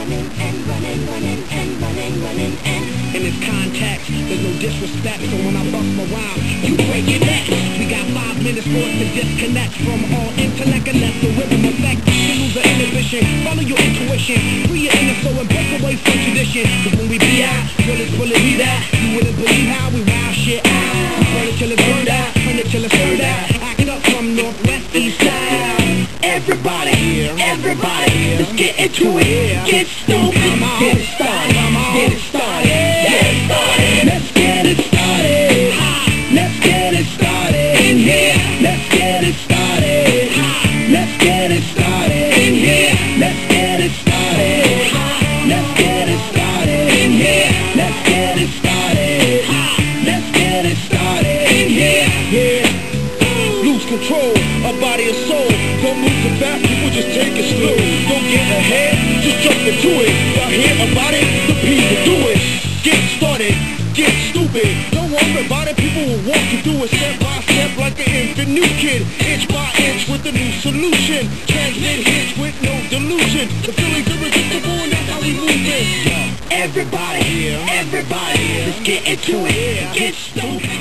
In this context, there's no disrespect, so when I bust my rhyme, you break your neck. We got 5 minutes for us to disconnect from all intellect and let the rhythm affect. You lose the inhibition, follow your intuition, free your inner soul and break away from tradition. Cause when we be out, will it be that? You wouldn't believe how we wow shit out. We burn it till it's burned out, turn it till it's turned out. Act up from northwest, east side. Everybody, let's get into it. Get stoked, get it started, get it started, get it started. Let's get it started. Let's get it started in here. Let's get it started. Let's get it started in here. Let's get it started. Let's get it started in here. Let's get it started. Let's get it started in here. Yeah. Lose control of body and soul. Don't move too fast, people just take it slow. Don't get ahead, just jump into it. Y'all hear about it? The people do it. Get started, get stupid. Don't worry about it, people will walk you through it step by step like an infant new kid. Inch by inch with a new solution. Transmit hits with no delusion. The feeling's irresistible and that's how we move it. Everybody, let's get into it. Get stoked.